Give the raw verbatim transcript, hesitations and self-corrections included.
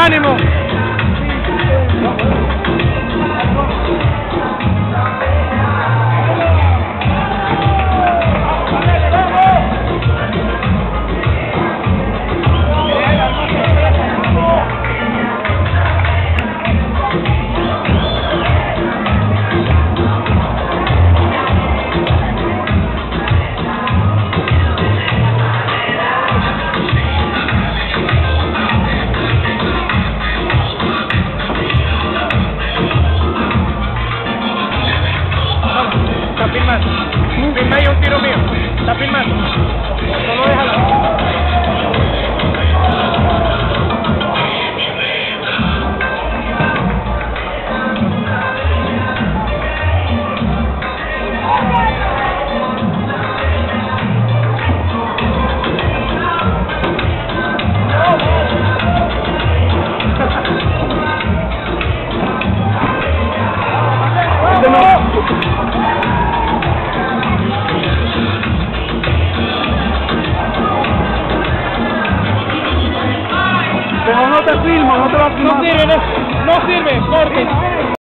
¡Ánimo! Está filmando. Filma ahí un tiro mío. Está filmando. Solo déjalo. Pero no te filmo, no te va a filmar. No sirve, no, no sirve, corte.